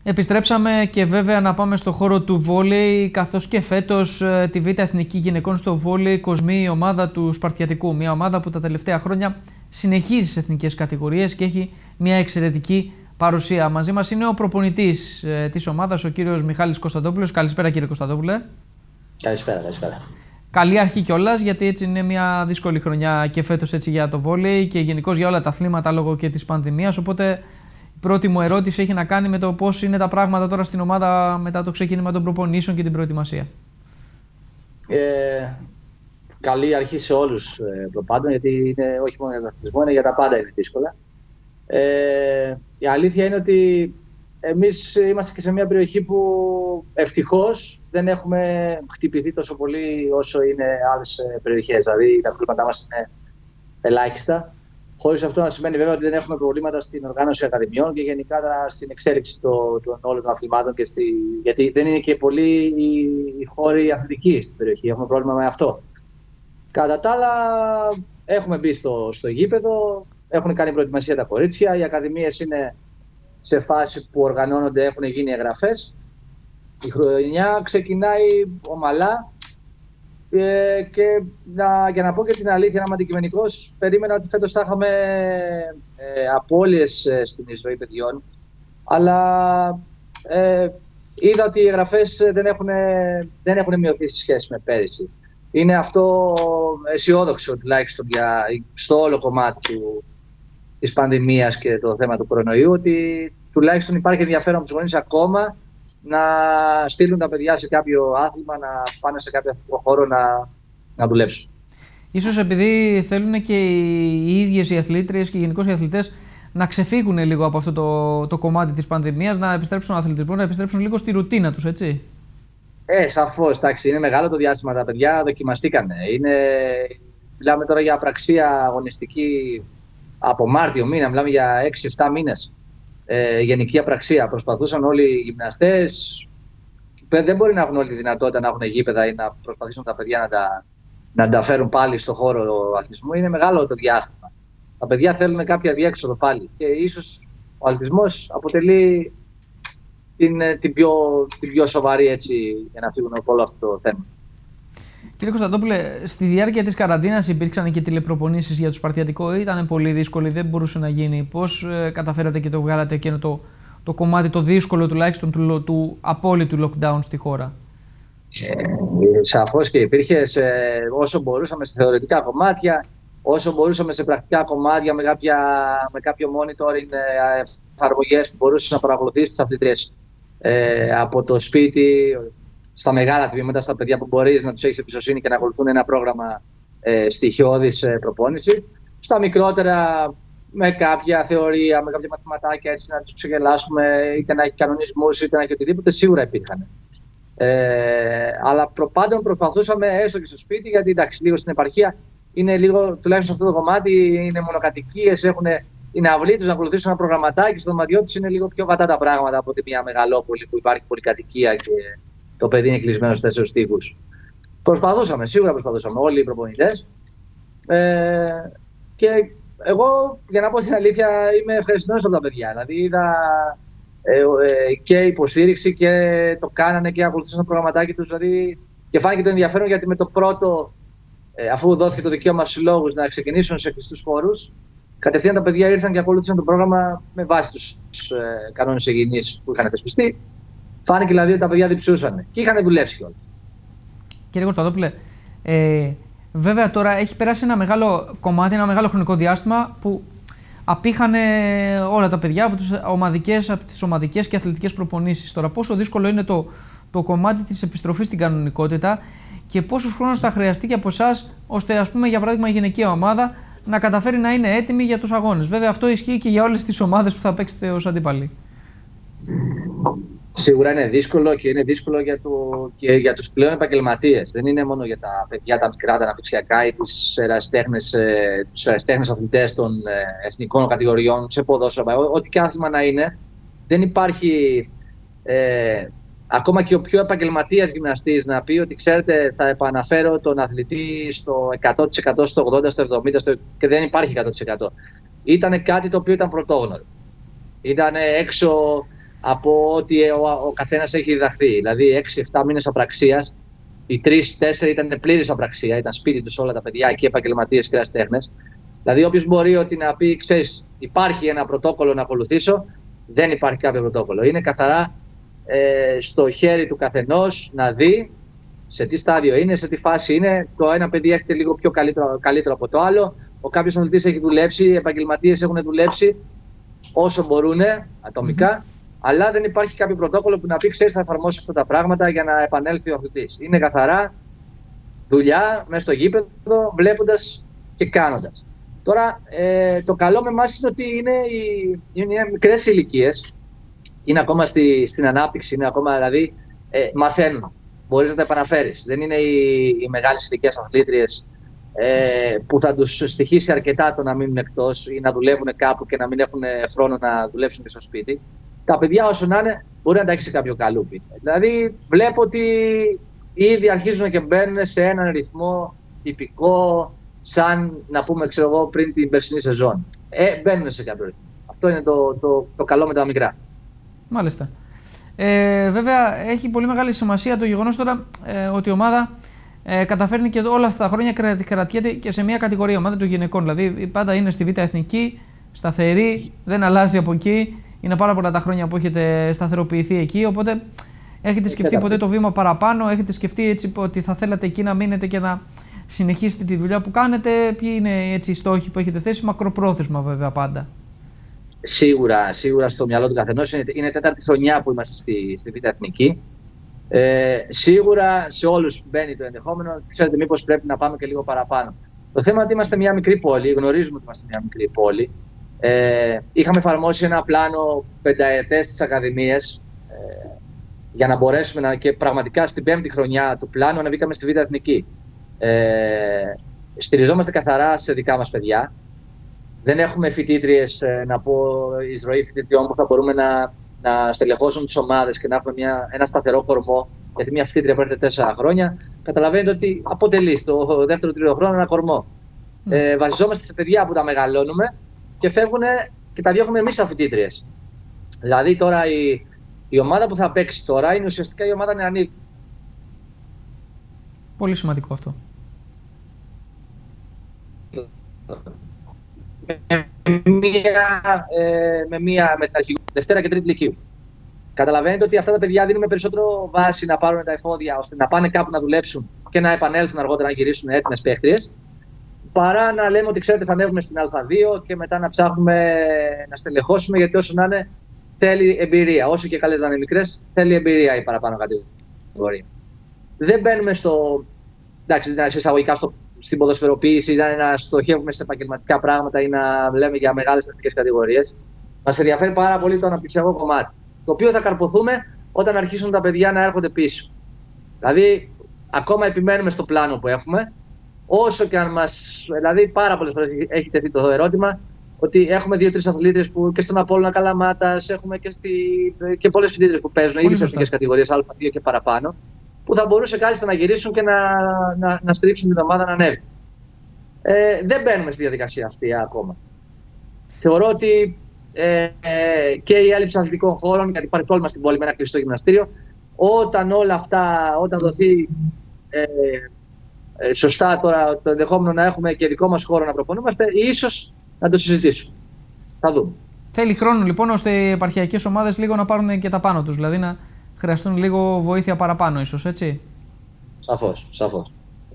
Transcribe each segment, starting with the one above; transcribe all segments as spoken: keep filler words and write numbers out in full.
Επιστρέψαμε και βέβαια να πάμε στο χώρο του βόλεϊ, καθώς και φέτος τη Β' Εθνική Γυναικών στο βόλεϊ κοσμεί η ομάδα του Σπαρτιατικού. Μια ομάδα που τα τελευταία χρόνια συνεχίζει στις εθνικές κατηγορίες και έχει μια εξαιρετική παρουσία. Μαζί μας είναι ο προπονητής της ομάδας, ο κύριος Μιχάλης Κωνσταντόπουλος. Καλησπέρα, κύριε Κωνσταντόπουλε. Καλησπέρα, καλησπέρα. Καλή αρχή κιόλας, γιατί έτσι είναι μια δύσκολη χρονιά και φέτος έτσι για το βόλεϊ και γενικώς για όλα τα αθλήματα λόγω και της πανδημίας. Οπότε η πρώτη μου ερώτηση έχει να κάνει με το πώς είναι τα πράγματα τώρα στην ομάδα μετά το ξεκίνημα των προπονήσεων και την προετοιμασία. Ε, καλή αρχή σε όλους ε, προπάντων, γιατί είναι όχι μόνο για τον αθλητισμό, είναι για τα πάντα είναι δύσκολα. Ε, η αλήθεια είναι ότι εμείς είμαστε και σε μια περιοχή που ευτυχώς δεν έχουμε χτυπηθεί τόσο πολύ όσο είναι άλλες περιοχές. Δηλαδή τα κρούσματά μας είναι ελάχιστα. Χωρίς αυτό να σημαίνει βέβαια ότι δεν έχουμε προβλήματα στην οργάνωση ακαδημιών και γενικά στην εξέλιξη των, των όλων των αθλημάτων. Και στη, γιατί δεν είναι και πολλοί οι, οι χώροι αθλητικοί στην περιοχή. Έχουμε πρόβλημα με αυτό. Κατά τα άλλα, έχουμε μπει στο, στο γήπεδο, έχουν κάνει προετοιμασία τα κορίτσια. Οι ακαδημίες είναι σε φάση που οργανώνονται, έχουν γίνει εγγραφές. Η χρονιά ξεκινάει ομαλά. Ε, και να, για να πω και την αλήθεια, να είμαι αντικειμενικός, περίμενα ότι φέτος θα είχαμε ε, απώλειες ε, στην εισρωή παιδιών, αλλά ε, είδα ότι οι εγγραφές δεν έχουν, δεν έχουν μειωθεί σε σχέση με πέρυσι. Είναι αυτό αισιόδοξο τουλάχιστον για, στο όλο κομμάτι του, της πανδημίας και το θέμα του κορονοϊού, ότι τουλάχιστον υπάρχει ενδιαφέρον από τους γονείς ακόμα να στείλουν τα παιδιά σε κάποιο άθλημα, να πάνε σε κάποιο χώρο να, να δουλέψουν. Ίσως επειδή θέλουν και οι ίδιες οι αθλήτριες και γενικώς οι αθλητές να ξεφύγουν λίγο από αυτό το, το κομμάτι της πανδημίας, να επιστρέψουν στον αθλητισμό, να επιστρέψουν λίγο στη ρουτίνα τους, έτσι. Ε, σαφώς. Εντάξει, είναι μεγάλο το διάστημα. Τα παιδιά δοκιμαστήκανε. Είναι, μιλάμε τώρα για απραξία αγωνιστική από Μάρτιο μήνα, μιλάμε για έξι εφτά μήνες. Ε, γενική απραξία. Προσπαθούσαν όλοι οι γυμναστές. Δεν μπορεί να έχουν όλη τη δυνατότητα να έχουν γήπεδα ή να προσπαθήσουν τα παιδιά να τα, να τα φέρουν πάλι στον χώρο αθλητισμού. Είναι μεγάλο το διάστημα. Τα παιδιά θέλουν κάποια διέξοδο πάλι. Και ίσως ο αθλητισμός αποτελεί την, την, πιο, την πιο σοβαρή έτσι, για να φύγουν από όλο αυτό το θέμα. Κύριε Κωνσταντόπουλε, στη διάρκεια της καραντίνας υπήρξαν και τηλεπροπονήσεις για το Σπαρτιατικό. Ήταν πολύ δύσκολη, δεν μπορούσε να γίνει. Πώς ε, καταφέρατε και το βγάλατε και το, το κομμάτι το δύσκολο τουλάχιστον του, του απόλυτου lockdown στη χώρα? Ε, σαφώς και υπήρχε σε, όσο μπορούσαμε σε θεωρητικά κομμάτια, όσο μπορούσαμε σε πρακτικά κομμάτια με, κάποια, με κάποιο monitoring εφαρμογές που μπορούσες να παρακολουθήσεις τις αθλητρίες ε, από το σπίτι. Στα μεγάλα τμήματα, στα παιδιά που μπορείς να τους έχεις εμπιστοσύνη και να ακολουθούν ένα πρόγραμμα ε, στοιχειώδης ε, προπόνηση. Στα μικρότερα, με κάποια θεωρία, με κάποια μαθηματάκια, έτσι να τους ξεγελάσουμε, είτε να έχει κανονισμούς, είτε να έχει οτιδήποτε, σίγουρα υπήρχαν. Ε, αλλά προπάντων προσπαθούσαμε έστω και στο σπίτι, γιατί εντάξει, λίγο στην επαρχία είναι λίγο, τουλάχιστον αυτό το κομμάτι, είναι μονοκατοικίες, έχουν είναι αυλή τους να ακολουθήσουν ένα προγραμματάκι, στο δωματιό τους είναι λίγο πιο βατά τα πράγματα από ότι μια μεγαλόπολη που υπάρχει πολυκατοικία και το παιδί είναι κλεισμένο στους τέσσερις τοίχους. Προσπαθούσαμε, σίγουρα προσπαθούσαμε όλοι οι προπονητές. Ε, και εγώ, για να πω την αλήθεια, είμαι ευχαριστημένος από τα παιδιά. Δηλαδή είδα ε, ε, και υποστήριξη και το κάνανε και ακολουθούσαν το προγραμματάκι τους. Δηλαδή, και φάνηκε το ενδιαφέρον, γιατί με το πρώτο, ε, αφού δόθηκε το δικαίωμα στους συλλόγους να ξεκινήσουν σε κλειστούς χώρους, κατευθείαν τα παιδιά ήρθαν και ακολούθησαν το πρόγραμμα με βάση τους ε, κανόνες υγιεινής που είχαν θεσπιστεί. Φάνηκε δηλαδή ότι τα παιδιά διψούσαν και είχαν δουλέψει κιόλας. Κύριε Κωνσταντόπουλε, ε, βέβαια τώρα έχει περάσει ένα μεγάλο κομμάτι, ένα μεγάλο χρονικό διάστημα που απήχαν όλα τα παιδιά από τις ομαδικές, από τις ομαδικές και αθλητικές προπονήσεις. Τώρα, πόσο δύσκολο είναι το, το κομμάτι της επιστροφής στην κανονικότητα και πόσος χρόνος θα χρειαστεί και από εσάς, ώστε, ας πούμε, για παράδειγμα, η γυναικεία ομάδα να καταφέρει να είναι έτοιμη για τους αγώνες. Βέβαια, αυτό ισχύει και για όλες τις ομάδες που θα παίξετε ως αντίπαλοι. Σίγουρα είναι δύσκολο και είναι δύσκολο για, το, και για τους πλέον επαγγελματίες. Δεν είναι μόνο για τα παιδιά, τα μικρά, τα αναπτυξιακά ή τις ερασιτέχνες, ε, τους ερασιτέχνες αθλητές των ε, εθνικών κατηγοριών, σε ποδόσφαιρο, ό,τι και άθλημα να είναι. Δεν υπάρχει ε, ακόμα και ο πιο επαγγελματίας γυμναστής να πει ότι, ξέρετε, θα επαναφέρω τον αθλητή στο εκατό τοις εκατό, στο ογδόντα τοις εκατό, στο εβδομήντα τοις εκατό, και δεν υπάρχει εκατό τοις εκατό. Ήταν κάτι το οποίο ήταν πρωτόγνωρο. Ήταν έξω από ό,τι ο, ο καθένας έχει διδαχθεί. Δηλαδή, έξι εφτά μήνες απραξίας, οι τρία τέσσερα ήταν πλήρης απραξία, ήταν σπίτι τους όλα τα παιδιά και επαγγελματίες και ερασιτέχνες. Δηλαδή, όποιος μπορεί ότι να πει, ξέρεις, υπάρχει ένα πρωτόκολλο να ακολουθήσω, δεν υπάρχει κάποιο πρωτόκολλο. Είναι καθαρά ε, στο χέρι του καθενός να δει σε τι στάδιο είναι, σε τι φάση είναι. Το ένα παιδί έρχεται λίγο πιο καλύτερο, καλύτερο από το άλλο. Ο κάποιος αθλητής έχει δουλέψει, οι επαγγελματίες έχουν δουλέψει όσο μπορούν ατομικά. Mm-hmm. Αλλά δεν υπάρχει κάποιο πρωτόκολλο που να πει, ξέρεις, θα εφαρμόσει αυτά τα πράγματα για να επανέλθει ο αθλητής. Είναι καθαρά δουλειά μέσα στο γήπεδο, βλέποντας και κάνοντας. Τώρα, ε, το καλό με εμάς είναι ότι είναι, οι, είναι μικρές ηλικίες, είναι ακόμα στη, στην ανάπτυξη, είναι ακόμα δηλαδή ε, μαθαίνουν. Μπορείς να τα επαναφέρεις. Δεν είναι οι, οι μεγάλες ηλικίες αθλήτριες ε, που θα τους στοιχήσει αρκετά το να μείνουν εκτός ή να δουλεύουν κάπου και να μην έχουν χρόνο να δουλέψουν και στο σπίτι. Τα παιδιά, όσο να είναι, μπορεί να τα έχει σε κάποιο καλούπι. Δηλαδή, βλέπω ότι ήδη αρχίζουν και μπαίνουν σε έναν ρυθμό τυπικό, σαν να πούμε, ξέρω εγώ, πριν την περσινή σεζόν. Ε, μπαίνουν σε κάποιο ρυθμό. Αυτό είναι το, το, το καλό με τα μικρά. Μάλιστα. Ε, βέβαια, έχει πολύ μεγάλη σημασία το γεγονός τώρα ε, ότι η ομάδα ε, καταφέρνει και όλα αυτά τα χρόνια κρατιέται και σε μια κατηγορία, ομάδα των γυναικών. Δηλαδή, πάντα είναι στη Β' Εθνική, σταθερή, δεν αλλάζει από εκεί. Είναι πάρα πολλά τα χρόνια που έχετε σταθεροποιηθεί εκεί. Οπότε, έχετε σκεφτεί ποτέ το βήμα παραπάνω, έχετε σκεφτεί έτσι ότι θα θέλατε εκεί να μείνετε και να συνεχίσετε τη δουλειά που κάνετε. Ποιοι είναι έτσι οι στόχοι που έχετε θέσει, μακροπρόθεσμα βέβαια πάντα? Σίγουρα, σίγουρα στο μυαλό του καθενός. Είναι, είναι τέταρτη χρονιά που είμαστε στη, στη Β' Εθνική. Ε, σίγουρα σε όλους μπαίνει το ενδεχόμενο. Ξέρετε, μήπως πρέπει να πάμε και λίγο παραπάνω. Το θέμα είναι ότι είμαστε μια μικρή πόλη, γνωρίζουμε ότι είμαστε μια μικρή πόλη. Ε, είχαμε εφαρμόσει ένα πλάνο πενταετές στις ακαδημίες ε, για να μπορέσουμε να, και πραγματικά στην πέμπτη χρονιά του πλάνου ανεβήκαμε στη Β' Εθνική. Ε, στηριζόμαστε καθαρά σε δικά μας παιδιά. Δεν έχουμε φοιτήτριες, ε, να πω, εισρωή φοιτητριών που θα μπορούμε να, να στελεχώσουν τις ομάδες και να έχουμε μια, ένα σταθερό κορμό. Γιατί μια φοιτήτρια που έρχεται τέσσερα χρόνια, καταλαβαίνετε ότι αποτελεί στο δεύτερο-τρίτο χρόνο ένα κορμό. Mm. Ε, βασιζόμαστε σε παιδιά που τα μεγαλώνουμε και φεύγουν και τα διώχνουμε εμείς σαν φοιτήτριες. Δηλαδή τώρα η, η ομάδα που θα παίξει τώρα είναι ουσιαστικά η ομάδα νεανίκων. Πολύ σημαντικό αυτό. Με μία, ε, με μία με την αρχή, Δευτέρα και Τρίτη Λυκείου. Καταλαβαίνετε ότι αυτά τα παιδιά δίνουμε περισσότερο βάση να πάρουν τα εφόδια ώστε να πάνε κάπου να δουλέψουν και να επανέλθουν αργότερα να γυρίσουν έτοιμες παίχτριες, παρά να λέμε ότι ξέρετε θα ανέβουμε στην Α2 και μετά να ψάχνουμε να στελεχώσουμε, γιατί όσο να είναι θέλει εμπειρία. Όσο και καλές να είναι μικρές, θέλει εμπειρία η παραπάνω κατηγορία. Δεν μπαίνουμε στο, εντάξει, σε εισαγωγικά στο, στην ποδοσφαιροποίηση, να στοχεύουμε σε επαγγελματικά πράγματα ή να λέμε για μεγάλες εθνικές κατηγορίες. Μας ενδιαφέρει πάρα πολύ το αναπτυξιακό κομμάτι, το οποίο θα καρποθούμε όταν αρχίσουν τα παιδιά να έρχονται πίσω. Δηλαδή, ακόμα επιμένουμε στο πλάνο που έχουμε, όσο και αν μας. Δηλαδή, πάρα πολλές φορές έχει τεθεί το ερώτημα ότι έχουμε δύο-τρεις αθλήτριες που και στον Απόλλωνα Καλαμάτας, έχουμε και, στη, και πολλές φοιτήτριες που παίζουν ήδη σε εθνικές κατηγορίες Α2 και παραπάνω, που θα μπορούσε κάλλιστα να γυρίσουν και να, να, να στηρίξουν την ομάδα να ανέβει. Ε, δεν μπαίνουμε στη διαδικασία αυτή ακόμα. Θεωρώ ότι ε, ε, και η έλλειψη αθλητικών χώρων, γιατί υπάρχει πρόβλημα στην πόλη με ένα κλειστό γυμναστήριο, όταν όλα αυτά, όταν δοθεί ε, ε, σωστά τώρα το ενδεχόμενο να έχουμε και δικό μας χώρο να προπονούμαστε, ίσως να το συζητήσουμε. Θα δούμε. Θέλει χρόνο λοιπόν ώστε οι επαρχιακές ομάδες λίγο να πάρουν και τα πάνω τους, δηλαδή να χρειαστούν λίγο βοήθεια παραπάνω ίσως, έτσι. Σαφώς, σαφώς.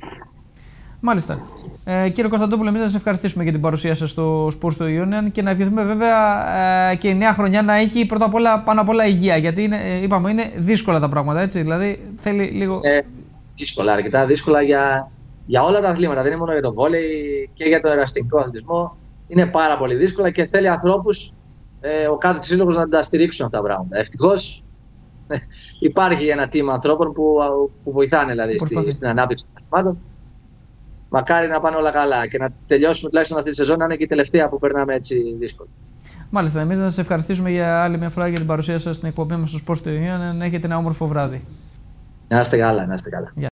Μάλιστα. Ε, κύριε Κωνσταντόπουλο, εμείς να σας ευχαριστήσουμε για την παρουσία σας στο Sports του Union και να ευχηθούμε βέβαια ε, και η νέα χρονιά να έχει πρώτα απ' όλα, πάνω απ' όλα υγεία, γιατί είναι, ε, είπαμε είναι δύσκολα τα πράγματα, έτσι, δηλαδή θέλει λίγο... Ε, δύσκολα, αρκετά δύσκολα για, για όλα τα αθλήματα, δεν είναι μόνο για τον βόλεϊ και για το εραστικό αθλητισμό. Είναι πάρα πολύ δύσκολα και θέλει ανθρώπους, ε, ο κάθε σύλλογος να τα στηρίξουν αυτά τα πράγματα. Ευτυχώς ε, υπάρχει ένα team ανθρώπων που, που βοηθάνε δηλαδή, στη, στην ανάπτυξη των αθλημάτων. Μακάρι να πάνε όλα καλά και να τελειώσουμε τουλάχιστον αυτή τη σεζόν, να είναι και η τελευταία που περνάμε έτσι δύσκολα. Μάλιστα, εμείς να σας ευχαριστήσουμε για άλλη μια φορά για την παρουσία σας στην εκπομπή μας στο Sports του Union. Να έχετε ένα όμορφο βράδυ. Να είστε καλά, να είστε καλά.